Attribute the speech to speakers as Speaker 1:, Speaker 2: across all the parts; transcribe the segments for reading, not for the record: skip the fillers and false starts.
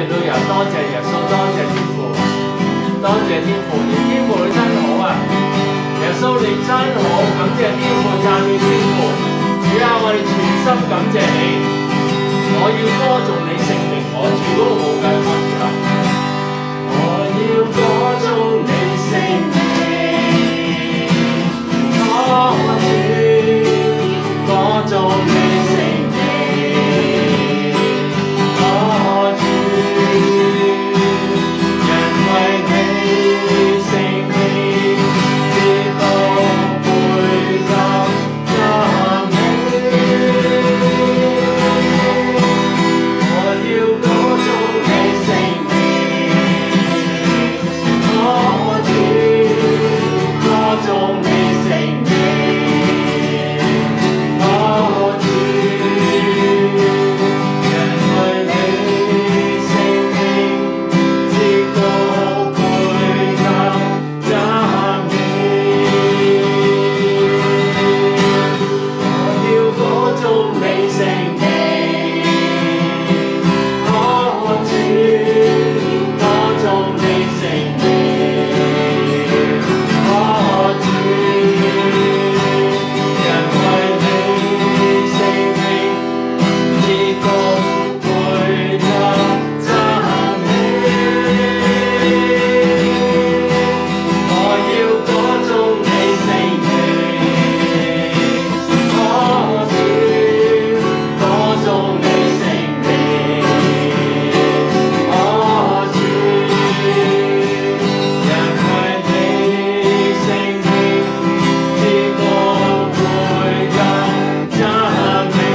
Speaker 1: 利路亞，多謝耶穌，多謝天父，多謝天父，天父你真好啊！耶穌你真好，感謝天父，讚美天父。主啊，我哋全心感謝你，我要歌頌你聖名，我住嗰個無計開始啦。我要歌頌你聖名，我主歌頌你聖名，我主，因為你聖名至高配得讚美。我要歌頌你聖名，我主歌頌你聖名，我主，因為你聖名至高配得讚美。我要歌頌你聖名，我主歌頌你聖名，我主，因為你聖名至高配得讚美。我要歌頌你聖名，我主歌頌你聖名，我主，因為你聖名至高配得讚美，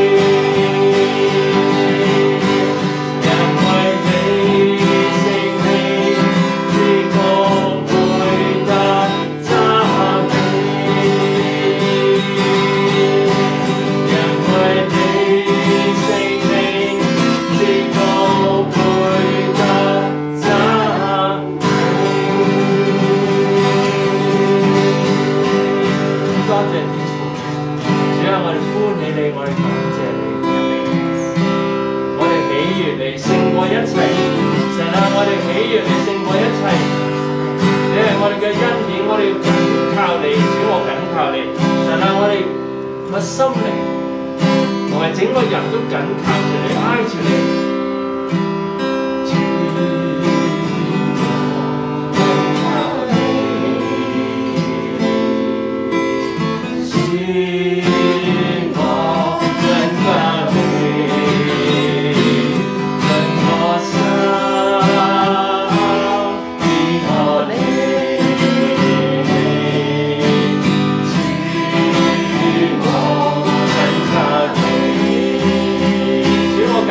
Speaker 1: 因為你聖名至高配得讚美，因為你聖名至高配得讚美。多謝天父，主啊，我哋歡喜你，我哋感謝你，我哋喜悅你勝過一切。神啊，我哋喜悅你勝過一切。你係我哋嘅恩典，我哋要緊靠你，主我緊靠你。神啊，我哋個心靈同埋整個人都緊靠住你，挨住你。緊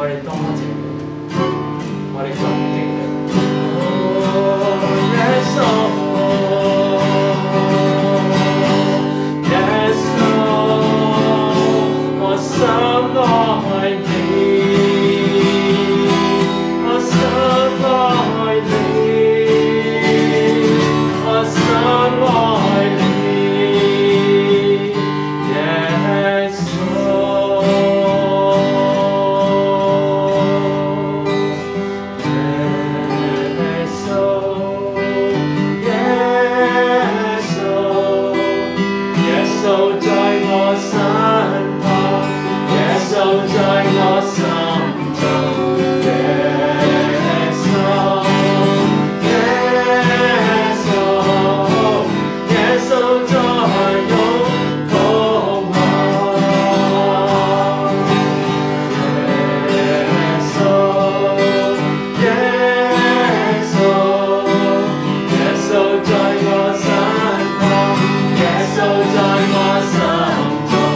Speaker 1: 我哋多謝你，我哋感激你。耶穌。深愛你，我深愛你，我深愛你，耶穌，耶穌，耶穌在我身旁。就在我心中，耶穌，耶穌，耶穌在擁抱我，耶穌，耶穌，耶穌在我身旁，耶穌在我心中。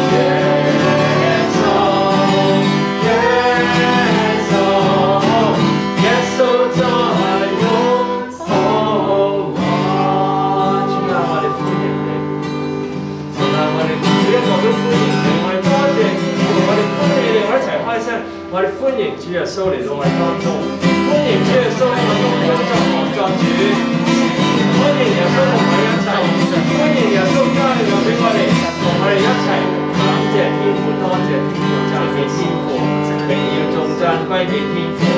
Speaker 1: 我哋歡迎主耶穌嚟到我哋當中，歡迎主耶穌喺我哋當中作主，歡迎耶穌同我哋一齊，歡迎耶穌加力量俾我哋，同我哋一齊感謝天父，多謝天父，讚美天父，榮耀頌讚歸俾天父。